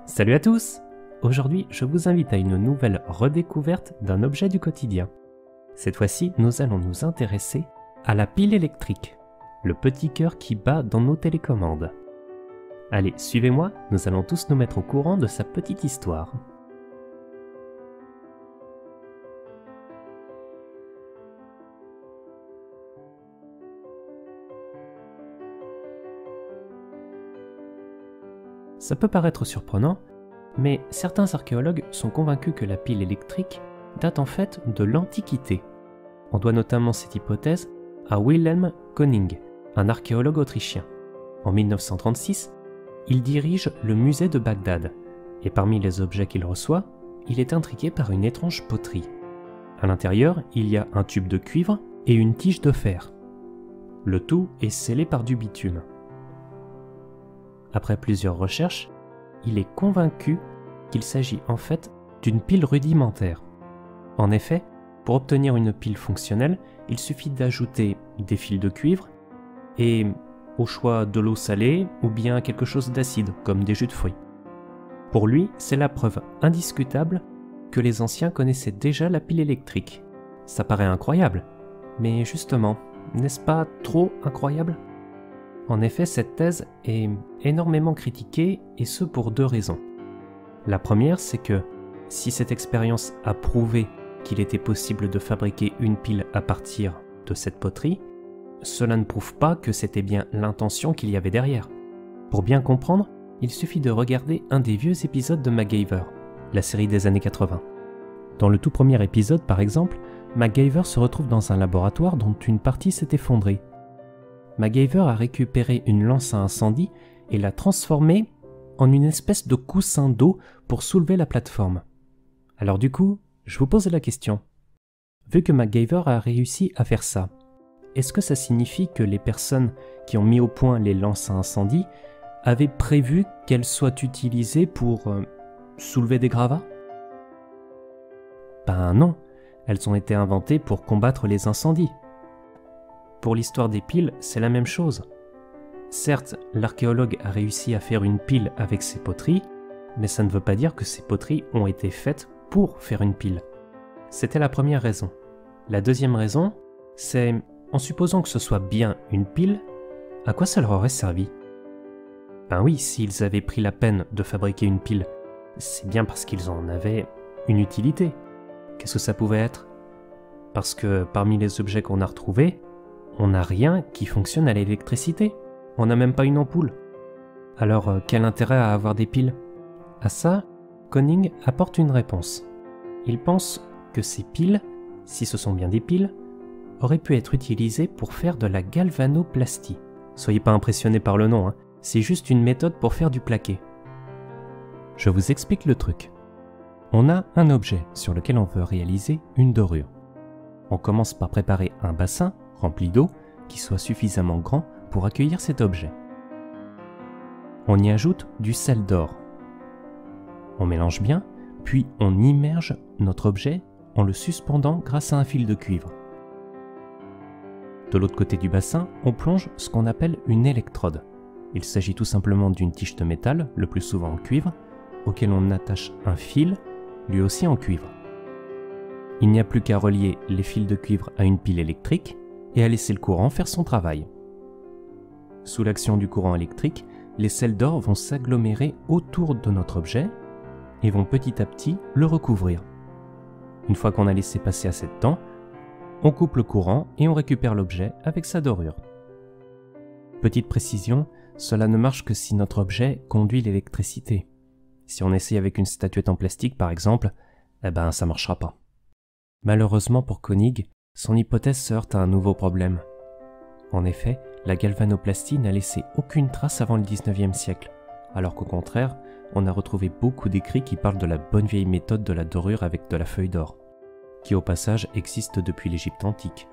Salut à tous! Aujourd'hui, je vous invite à une nouvelle redécouverte d'un objet du quotidien. Cette fois-ci, nous allons nous intéresser à la pile électrique, le petit cœur qui bat dans nos télécommandes. Allez, suivez-moi, nous allons tous nous mettre au courant de sa petite histoire. Ça peut paraître surprenant, mais certains archéologues sont convaincus que la pile électrique date en fait de l'Antiquité. On doit notamment cette hypothèse à Wilhelm König, un archéologue autrichien. En 1936, il dirige le musée de Bagdad, et parmi les objets qu'il reçoit, il est intrigué par une étrange poterie. À l'intérieur, il y a un tube de cuivre et une tige de fer. Le tout est scellé par du bitume. Après plusieurs recherches, il est convaincu qu'il s'agit en fait d'une pile rudimentaire. En effet, pour obtenir une pile fonctionnelle, il suffit d'ajouter des fils de cuivre et, au choix, de l'eau salée ou bien quelque chose d'acide, comme des jus de fruits. Pour lui, c'est la preuve indiscutable que les anciens connaissaient déjà la pile électrique. Ça paraît incroyable, mais justement, n'est-ce pas trop incroyable ? En effet, cette thèse est énormément critiquée, et ce pour deux raisons. La première, c'est que si cette expérience a prouvé qu'il était possible de fabriquer une pile à partir de cette poterie, cela ne prouve pas que c'était bien l'intention qu'il y avait derrière. Pour bien comprendre, il suffit de regarder un des vieux épisodes de MacGyver, la série des années 80. Dans le tout premier épisode, par exemple, MacGyver se retrouve dans un laboratoire dont une partie s'est effondrée. MacGyver a récupéré une lance à incendie et l'a transformée en une espèce de coussin d'eau pour soulever la plateforme. Alors du coup, je vous pose la question. Vu que MacGyver a réussi à faire ça, est-ce que ça signifie que les personnes qui ont mis au point les lances à incendie avaient prévu qu'elles soient utilisées pour soulever des gravats ? Ben non, elles ont été inventées pour combattre les incendies. Pour l'histoire des piles, c'est la même chose. Certes, l'archéologue a réussi à faire une pile avec ces poteries, mais ça ne veut pas dire que ces poteries ont été faites pour faire une pile. C'était la première raison. La deuxième raison, c'est, en supposant que ce soit bien une pile, à quoi ça leur aurait servi ? Ben oui, s'ils avaient pris la peine de fabriquer une pile, c'est bien parce qu'ils en avaient une utilité. Qu'est-ce que ça pouvait être ? Parce que parmi les objets qu'on a retrouvés, on n'a rien qui fonctionne à l'électricité. On n'a même pas une ampoule. Alors, quel intérêt à avoir des piles ? À ça, König apporte une réponse. Il pense que ces piles, si ce sont bien des piles, auraient pu être utilisées pour faire de la galvanoplastie. Soyez pas impressionnés par le nom, c'est juste une méthode pour faire du plaqué. Je vous explique le truc. On a un objet sur lequel on veut réaliser une dorure. On commence par préparer un bassin rempli d'eau qui soit suffisamment grand pour accueillir cet objet. On y ajoute du sel d'or. On mélange bien, puis on immerge notre objet en le suspendant grâce à un fil de cuivre. De l'autre côté du bassin, on plonge ce qu'on appelle une électrode. Il s'agit tout simplement d'une tige de métal, le plus souvent en cuivre, auquel on attache un fil, lui aussi en cuivre. Il n'y a plus qu'à relier les fils de cuivre à une pile électrique et à laisser le courant faire son travail. Sous l'action du courant électrique, les sels d'or vont s'agglomérer autour de notre objet et vont petit à petit le recouvrir. Une fois qu'on a laissé passer assez de temps, on coupe le courant et on récupère l'objet avec sa dorure. Petite précision, cela ne marche que si notre objet conduit l'électricité. Si on essaye avec une statuette en plastique par exemple, ça ne marchera pas. Malheureusement pour König, son hypothèse se heurte à un nouveau problème. En effet, la galvanoplastie n'a laissé aucune trace avant le 19e siècle, alors qu'au contraire, on a retrouvé beaucoup d'écrits qui parlent de la bonne vieille méthode de la dorure avec de la feuille d'or, qui au passage existe depuis l'Égypte antique.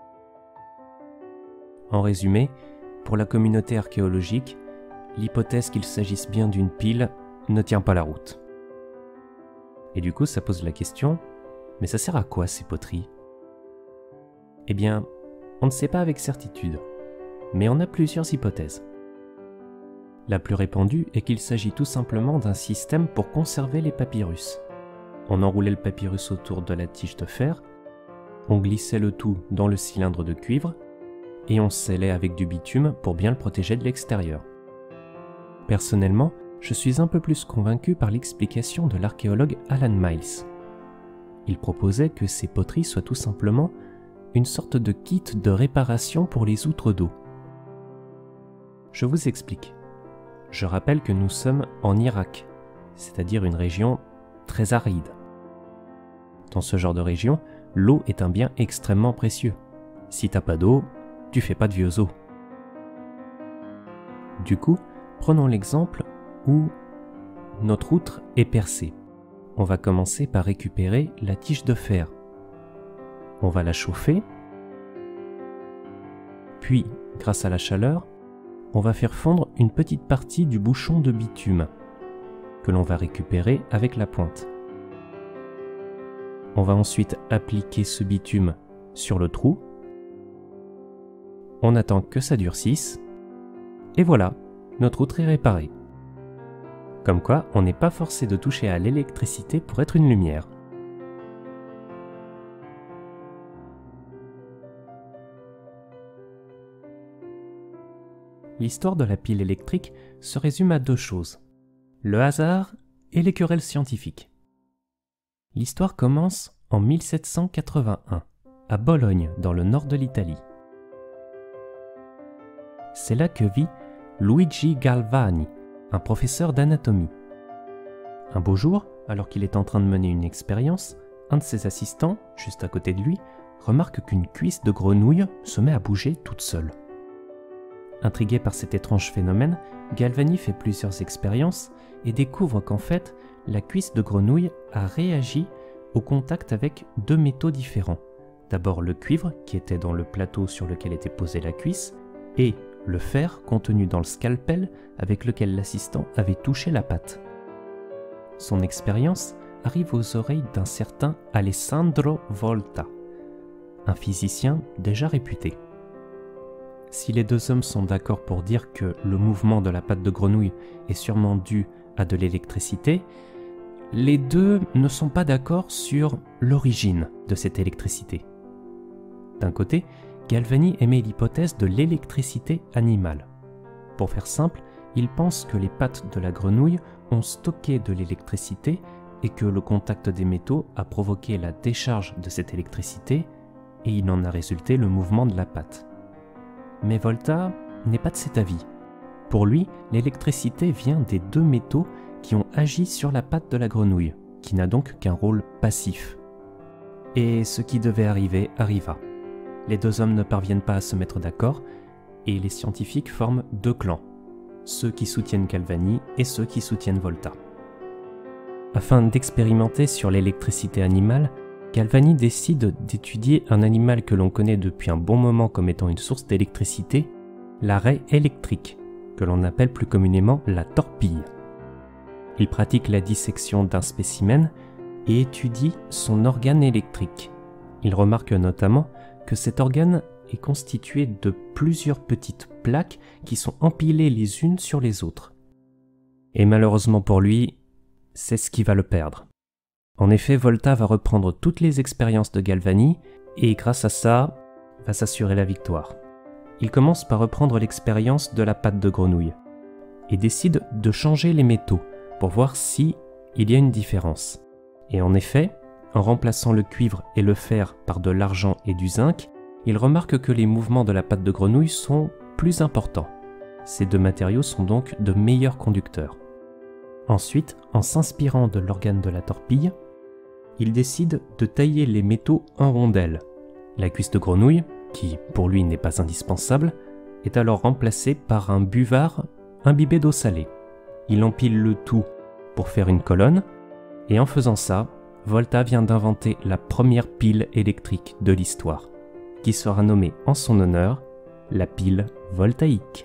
En résumé, pour la communauté archéologique, l'hypothèse qu'il s'agisse bien d'une pile ne tient pas la route. Et du coup, ça pose la question, mais ça sert à quoi ces poteries ? Eh bien, on ne sait pas avec certitude, mais on a plusieurs hypothèses. La plus répandue est qu'il s'agit tout simplement d'un système pour conserver les papyrus. On enroulait le papyrus autour de la tige de fer, on glissait le tout dans le cylindre de cuivre et on scellait avec du bitume pour bien le protéger de l'extérieur. Personnellement, je suis un peu plus convaincu par l'explication de l'archéologue Alan Miles. Il proposait que ces poteries soient tout simplement une sorte de kit de réparation pour les outres d'eau. Je vous explique. Je rappelle que nous sommes en Irak, c'est-à-dire une région très aride. Dans ce genre de région, l'eau est un bien extrêmement précieux. Si t'as pas d'eau, tu fais pas de vieux os. Du coup, prenons l'exemple où notre outre est percée. On va commencer par récupérer la tige de fer. On va la chauffer, puis, grâce à la chaleur, on va faire fondre une petite partie du bouchon de bitume que l'on va récupérer avec la pointe. On va ensuite appliquer ce bitume sur le trou. On attend que ça durcisse. Et voilà, notre outre est réparé. Comme quoi, on n'est pas forcé de toucher à l'électricité pour être une lumière. L'histoire de la pile électrique se résume à deux choses, le hasard et les querelles scientifiques. L'histoire commence en 1781, à Bologne, dans le nord de l'Italie. C'est là que vit Luigi Galvani, un professeur d'anatomie. Un beau jour, alors qu'il est en train de mener une expérience, un de ses assistants, juste à côté de lui, remarque qu'une cuisse de grenouille se met à bouger toute seule. Intrigué par cet étrange phénomène, Galvani fait plusieurs expériences et découvre qu'en fait, la cuisse de grenouille a réagi au contact avec deux métaux différents. D'abord le cuivre, qui était dans le plateau sur lequel était posée la cuisse, et le fer contenu dans le scalpel avec lequel l'assistant avait touché la patte. Son expérience arrive aux oreilles d'un certain Alessandro Volta, un physicien déjà réputé. Si les deux hommes sont d'accord pour dire que le mouvement de la patte de grenouille est sûrement dû à de l'électricité, les deux ne sont pas d'accord sur l'origine de cette électricité. D'un côté, Galvani émet l'hypothèse de l'électricité animale. Pour faire simple, il pense que les pattes de la grenouille ont stocké de l'électricité et que le contact des métaux a provoqué la décharge de cette électricité et il en a résulté le mouvement de la patte. Mais Volta n'est pas de cet avis. Pour lui, l'électricité vient des deux métaux qui ont agi sur la patte de la grenouille, qui n'a donc qu'un rôle passif. Et ce qui devait arriver arriva. Les deux hommes ne parviennent pas à se mettre d'accord, et les scientifiques forment deux clans, ceux qui soutiennent Galvani et ceux qui soutiennent Volta. Afin d'expérimenter sur l'électricité animale, Galvani décide d'étudier un animal que l'on connaît depuis un bon moment comme étant une source d'électricité, la raie électrique, que l'on appelle plus communément la torpille. Il pratique la dissection d'un spécimen et étudie son organe électrique. Il remarque notamment que cet organe est constitué de plusieurs petites plaques qui sont empilées les unes sur les autres. Et malheureusement pour lui, c'est ce qui va le perdre. En effet, Volta va reprendre toutes les expériences de Galvani et grâce à ça, va s'assurer la victoire. Il commence par reprendre l'expérience de la patte de grenouille et décide de changer les métaux pour voir si il y a une différence. Et en effet, en remplaçant le cuivre et le fer par de l'argent et du zinc, il remarque que les mouvements de la patte de grenouille sont plus importants. Ces deux matériaux sont donc de meilleurs conducteurs. Ensuite, en s'inspirant de l'organe de la torpille, il décide de tailler les métaux en rondelles. La cuisse de grenouille, qui pour lui n'est pas indispensable, est alors remplacée par un buvard imbibé d'eau salée. Il empile le tout pour faire une colonne, et en faisant ça, Volta vient d'inventer la première pile électrique de l'histoire, qui sera nommée en son honneur la pile voltaïque.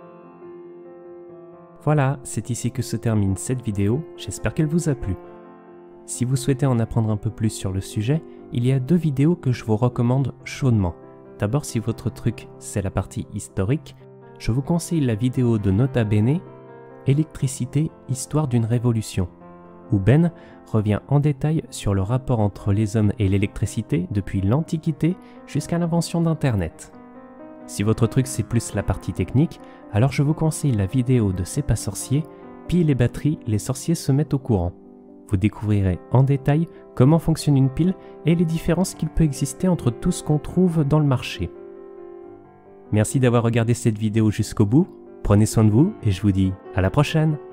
Voilà, c'est ici que se termine cette vidéo, j'espère qu'elle vous a plu. Si vous souhaitez en apprendre un peu plus sur le sujet, il y a deux vidéos que je vous recommande chaudement. D'abord, si votre truc c'est la partie historique, je vous conseille la vidéo de Nota Bene Électricité, histoire d'une révolution, où Ben revient en détail sur le rapport entre les hommes et l'électricité depuis l'Antiquité jusqu'à l'invention d'Internet. Si votre truc c'est plus la partie technique, alors je vous conseille la vidéo de C'est pas sorcier, piles et batteries, les sorciers se mettent au courant. Vous découvrirez en détail comment fonctionne une pile et les différences qu'il peut exister entre tout ce qu'on trouve dans le marché. Merci d'avoir regardé cette vidéo jusqu'au bout, prenez soin de vous et je vous dis à la prochaine!